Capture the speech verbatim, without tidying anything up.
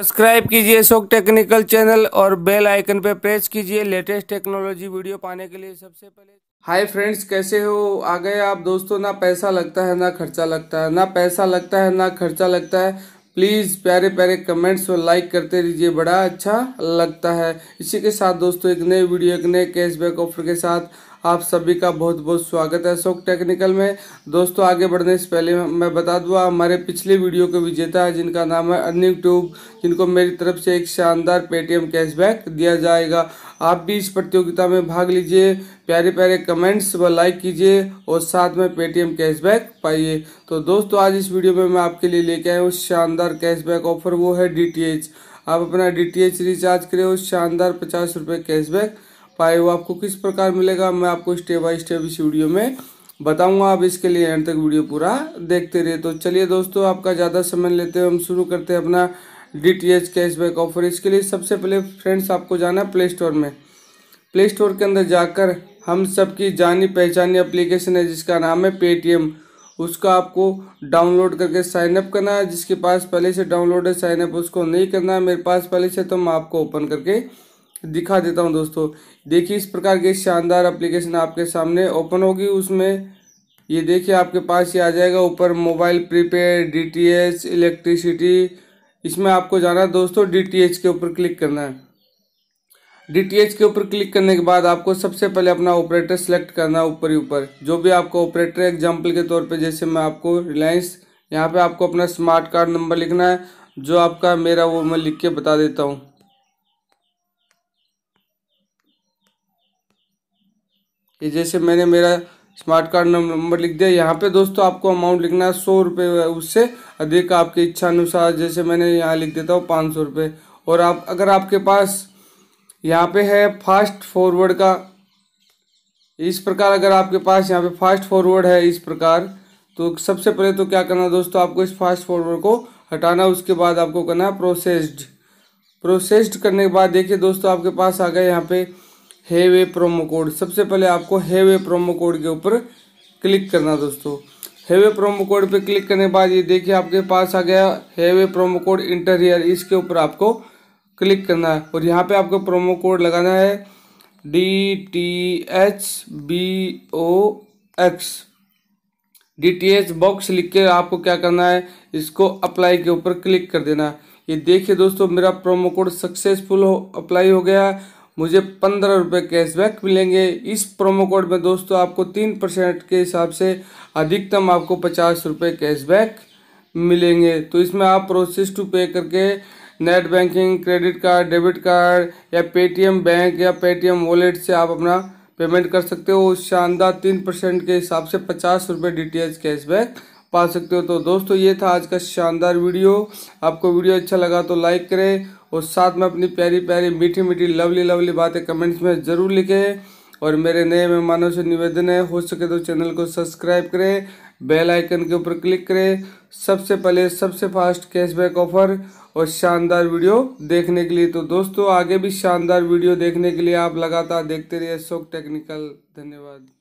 Subscribe कीजिए Ashok technical channel और bell icon पे प्रेस कीजिए लेटेस्ट टेक्नोलॉजी वीडियो पाने के लिए। सबसे पहले हाय फ्रेंड्स, कैसे हो? आ गए आप दोस्तों। ना पैसा लगता है ना खर्चा लगता है, ना पैसा लगता है ना खर्चा लगता है। प्लीज़ प्यारे प्यारे कमेंट्स और लाइक करते रहिए, बड़ा अच्छा लगता है। इसी के साथ दोस्तों एक नई वीडियो एक नए कैशबैक ऑफर के साथ आप सभी का बहुत बहुत स्वागत है अशोक टेक्निकल में। दोस्तों आगे बढ़ने से पहले मैं बता दूँ, हमारे पिछले वीडियो के विजेता है जिनका नाम है अर्निंग ट्यूब, जिनको मेरी तरफ से एक शानदार पेटीएम कैशबैक दिया जाएगा। आप भी इस प्रतियोगिता में भाग लीजिए, प्यारे प्यारे कमेंट्स व लाइक कीजिए और साथ में पेटीएम कैशबैक पाइए। तो दोस्तों आज इस वीडियो में मैं आपके लिए लेके आया हूँ शानदार कैशबैक ऑफर, वो है डीटीएच। आप अपना डीटीएच रिचार्ज करें और शानदार पचास रुपये कैशबैक पाए। वो आपको किस प्रकार मिलेगा मैं आपको स्टेप बाय स्टेप इस वीडियो में बताऊंगा। आप इसके लिए एंड तक वीडियो पूरा देखते रहिए। तो चलिए दोस्तों आपका ज़्यादा समय लेते हुए हम शुरू करते हैं अपना डीटीएच कैशबैक ऑफर। इसके लिए सबसे पहले फ्रेंड्स आपको जाना है प्ले स्टोर में। प्ले स्टोर के अंदर जाकर हम सबकी जानी पहचानी एप्लीकेशन है जिसका नाम है पेटीएम, उसका आपको डाउनलोड करके साइन अप करना है। जिसके पास पहले से डाउनलोड है साइन अप उसको नहीं करना है, मेरे पास पहले से, तो मैं आपको ओपन करके दिखा देता हूं। दोस्तों देखिए इस प्रकार की शानदार एप्लीकेशन आपके सामने ओपन होगी। उसमें ये देखिए आपके पास ये आ जाएगा ऊपर मोबाइल प्रीपेड, डीटीएच, इलेक्ट्रिसिटी। इसमें आपको जाना है दोस्तों डीटीएच के ऊपर क्लिक करना है। डीटीएच के ऊपर क्लिक करने के बाद आपको सबसे पहले अपना ऑपरेटर सेलेक्ट करना है ऊपर ही ऊपर, जो भी आपको ऑपरेटर। एग्जांपल के तौर पे जैसे मैं आपको रिलायंस, यहाँ पे आपको अपना स्मार्ट कार्ड नंबर लिखना है, जो आपका मेरा वो मैं लिख के बता देता हूँ। ये जैसे मैंने मेरा स्मार्ट कार्ड नंबर लिख दिया। यहाँ पे दोस्तों आपको अमाउंट लिखना है सौ रुपये, उससे अधिक आपकी इच्छा अनुसार, जैसे मैंने यहाँ लिख देता हूँ पाँच सौ रुपये। और आप अगर आपके पास यहाँ पे है फास्ट फॉरवर्ड का, इस प्रकार अगर आपके पास यहाँ पे फास्ट फॉरवर्ड है इस प्रकार, तो सबसे पहले तो क्या करना दोस्तों, आपको इस फास्ट फॉरवर्ड को हटाना। उसके बाद आपको करना है प्रोसेस्ड। प्रोसेस्ड करने के बाद देखिए दोस्तों आपके पास आ गया यहाँ पे हैव ए प्रोमो कोड। सबसे पहले आपको हैव ए प्रोमो कोड के ऊपर क्लिक करना। दोस्तों हैव ए प्रोमो कोड पे क्लिक करने के बाद ये देखिए आपके पास आ गया have a promo code enter here, इसके ऊपर आपको क्लिक करना है। और यहाँ पे आपको प्रोमो कोड लगाना है D T H B O X. D T H box लिख के आपको क्या करना है, इसको अप्लाई के ऊपर क्लिक कर देना है। ये देखिए दोस्तों मेरा प्रोमो कोड सक्सेसफुल हो अप्लाई हो गया, मुझे पंद्रह रुपये कैशबैक मिलेंगे। इस प्रोमो कोड में दोस्तों आपको तीन परसेंट के हिसाब से अधिकतम आपको पचास रुपये कैशबैक मिलेंगे। तो इसमें आप प्रोसेस टू पे करके net banking, credit card, debit card या पेटीएम बैंक या पेटीएम वॉलेट से आप अपना पेमेंट कर सकते हो। शानदार तीन परसेंट के हिसाब से पचास रुपये डीटीएच कैशबैक पा सकते हो। तो दोस्तों ये था आज का शानदार वीडियो। आपको वीडियो अच्छा लगा तो लाइक करें और साथ में अपनी प्यारी प्यारी मीठी मीठी लवली लवली बातें कमेंट्स में ज़रूर लिखें। और मेरे नए मेहमानों से निवेदन है, हो सके तो चैनल को सब्सक्राइब करें, बेल आइकन के ऊपर क्लिक करें। सबसे पहले सबसे फास्ट कैशबैक ऑफर और शानदार वीडियो देखने के लिए। तो दोस्तों आगे भी शानदार वीडियो देखने के लिए आप लगातार देखते रहिए अशोक टेक्निकल। धन्यवाद।